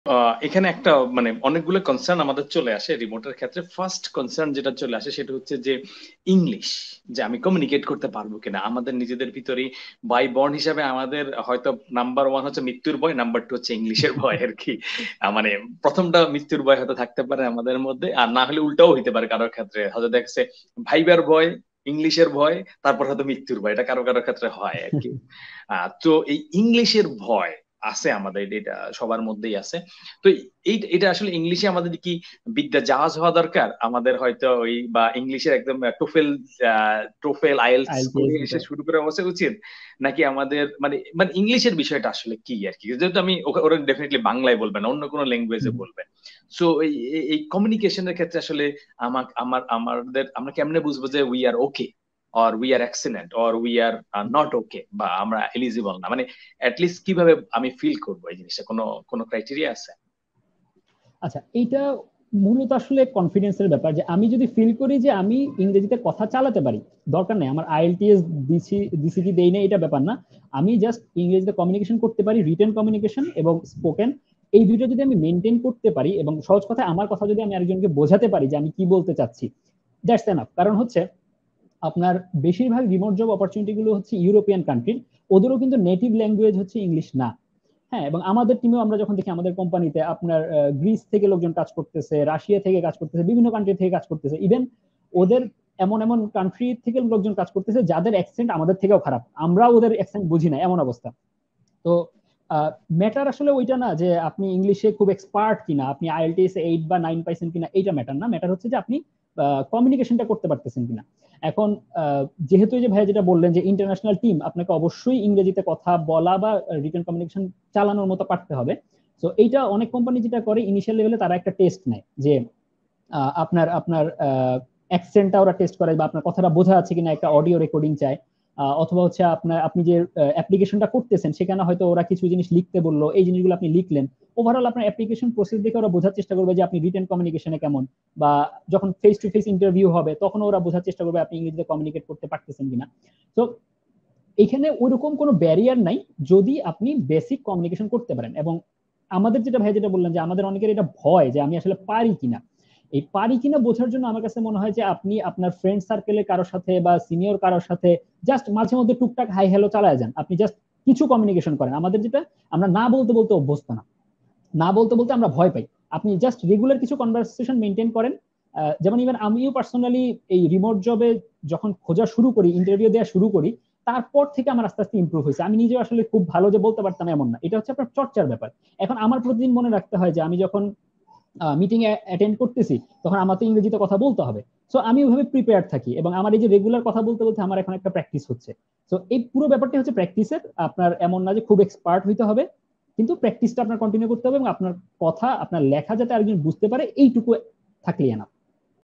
এখানে একটা মানে অনেকগুলো কনসার্ন আমাদের চলে আসে রিমোটের ক্ষেত্রে। ফার্স্ট কনসার্ন যেটা চলে আসে সেটা হচ্ছে যে ইংলিশ, যে আমি কমিউনিকেট করতে পারবো কিনা আমাদের নিজেদের ভিতরেই। বাই বর্ন হিসাবে আমাদের হয়তো নাম্বার ওয়ান হচ্ছে মৃত্যুর ভয়, নাম্বার টু হচ্ছে ইংলিশের ভয় আর কি। মানে প্রথমটা মৃত্যুর ভয় হয়তো থাকতে পারে আমাদের মধ্যে, আর না হলে উল্টাও হইতে পারে কারোর ক্ষেত্রে, হয়তো দেখছে ভাইবার ভয়, ইংলিশের ভয়, তারপর হয়তো মৃত্যুর ভয়, এটা কারো কারোর ক্ষেত্রে হয় আর কি। তো এই ইংলিশের ভয় আছে আমাদের, এটা সবার মধ্যেই আছে। তো এটা আসলে ইংলিশে আমাদের কি বিদ্যা জাহাজ হওয়া দরকার আমাদের হয়তো, ওই বা ইংলিশের একদম টোফেল টোফেল আইএলটিএস করে আইএলটিএস এসে দিতে। শুরু করে বসে উচিত, নাকি আমাদের মানে মানে ইংলিশের বিষয়টা আসলে কি আর কি, যেহেতু আমি ওরা ডেফিনেটলি বাংলায় বলবে না, অন্য কোনো ল্যাঙ্গুয়েজে হুম। বলবে। সো এই কমিউনিকেশনের ক্ষেত্রে আসলে আমাদের আমরা কেমনে বুঝবো যে we are okay, or we are excellent, or we are not okay, বা আমরা এলিজিবল না, মানে লিস্ট কিভাবে আমি ফিল করবো এই জিনিসটা, কোনো কোনো ক্রাইটেরিয়া আছে? আচ্ছা, এইটা মূলত আসলে কনফিডেন্সের ব্যাপার, যে আমি যদি ফিল করি যে আমি ইংরেজিতে কথা চালাতে পারি, দরকার নেই আমার আইএলটিএস দিছি দিছি কি দেই না, এটা ব্যাপার না। আমি জাস্ট ইংরেজিতে কমিউনিকেশন করতে পারি, রিটেন কমিউনিকেশন এবং স্পোকেন, এই দুইটা যদি আমি মেনটেন করতে পারি, এবং সহজ কথায় আমার কথা যদি আমি আরেকজনকে বোঝাতে পারি যে আমি কি বলতে চাচ্ছি, দ্যাটস এনাফ। কারণ হচ্ছে আপনার বেশিরভাগ রিমোট জব অপরচুনিটি গুলো হচ্ছে ইউরোপিয়ান কান্ট্রির, ওদেরও কিন্তু নেটিভ ল্যাঙ্গুয়েজ হচ্ছে ইংলিশ না। হ্যাঁ, এবং আমাদের টিমেও আমরা যখন দেখি আমাদের কোম্পানিতে আপনার গ্রিস থেকে লোকজন কাজ করতেছে, রাশিয়া থেকে কাজ করতেছে, বিভিন্ন কান্ট্রি থেকে কাজ করতেছে, ইভেন ওদের এমন এমন কান্ট্রি থেকে লোকজন কাজ করতেছে যাদের অ্যাকসেন্ট আমাদের থেকেও খারাপ, আমরা ওদের অ্যাকসেন্ট বুঝি না, এমন অবস্থা। তো ম্যাটার আসলে ওইটা না যে আপনি ইংলিশে খুব এক্সপার্ট কিনা, আপনি আইএলটিএস 8 বা 9 পাইছেন কিনা, এইটা ম্যাটার না। ম্যাটার হচ্ছে যে আপনি কমিউনিকেশনটা করতে পারতেছেন কিনা। এখন যেহেতু এই যে ভাইয়া যেটা বললেন যে ইন্টারন্যাশনাল টিম, আপনাকে অবশ্যই ইংরেজিতে কথা বলা বা রিটেন কমিউনিকেশন চালানোর মতো পারতে হবে। তো এইটা অনেক কোম্পানি যেটা করে ইনিশিয়াল লেভেলে তারা একটা টেস্ট নেয়, যে আপনার আপনার অ্যাকসেন্টটা ওরা টেস্ট করে, বা আপনার কথাটা বোঝা যাচ্ছে কিনা, একটা অডিও রেকর্ডিং চায়। অথবা হচ্ছে আপনার আপনি যে অ্যাপ্লিকেশনটা করতেছেন সেখানে হয়তো ওরা কিছু জিনিস লিখতে বললো, এই জিনিসগুলো আপনি লিখলেন। ওভারঅল আপনার অ্যাপ্লিকেশন প্রসেস দেখে ওরা বোঝার চেষ্টা করবে যে আপনি রিটেন কমিউনিকেশনে কেমন, বা যখন ফেস টু ফেস ইন্টারভিউ হবে তখন ওরা বোঝার চেষ্টা করবে আপনি ইংরেজিতে কমিউনিকেট করতে পারতেছেন কিনা। তো এখানে ওইরকম কোনো ব্যারিয়ার নাই যদি আপনি বেসিক কমিউনিকেশন করতে পারেন। এবং আমাদের যেটা ভাই যেটা বললেন যে আমাদের অনেকের এটা ভয় যে আমি আসলে পারি কিনা, এই পারি কিনা বোঝার জন্য আমার কাছে মনে হয় যে আপনি আপনার ফ্রেন্ড সার্কেলে কারোর সাথে বা সিনিয়র কারোর সাথে জাস্ট মাঝে মধ্যে টুকটাক হাই হ্যালো চালায় যান, আপনি জাস্ট কিছু কমিউনিকেশন করেন। আমাদের যেটা, আমরা না বলতে বলতে অভ্যস্ত না, না বলতে বলতে আমরা ভয় পাই। আপনি জাস্ট রেগুলার কিছু কনভারসেশন মেনটেন করেন। যেমন ইভেন আমিও পার্সোনালি এই রিমোট জবে যখন খোঁজা শুরু করি, ইন্টারভিউ দেওয়া শুরু করি, তারপর থেকে আমার আস্তে আস্তে ইমপ্রুভ হয়েছে। আমি নিজেও আসলে খুব ভালো যে বলতে পারতাম এমন না, এটা হচ্ছে আপনার চর্চার ব্যাপার। এখন আমার প্রতিদিন মনে রাখতে হয় যে আমি যখন মিটিং অ্যাটেন্ড করতেছি তখন আমার তো ইংরেজিতে কথা বলতে হবে। সো আমি ওইভাবে প্রিপেয়ার থাকি, এবং আমার এই যে রেগুলার কথা বলতে বলতে আমার এখন একটা প্র্যাকটিস হচ্ছে। তো এই পুরো ব্যাপারটা হচ্ছে প্র্যাকটিসের, আপনার এমন না যে খুব এক্সপার্ট হইতে হবে, কিন্তু প্র্যাকটিসটা আপনার কন্টিনিউ করতে হবে, এবং আপনার কথা আপনার লেখা যাতে আরেকজন বুঝতে পারে এইটুকু থাকলেই না।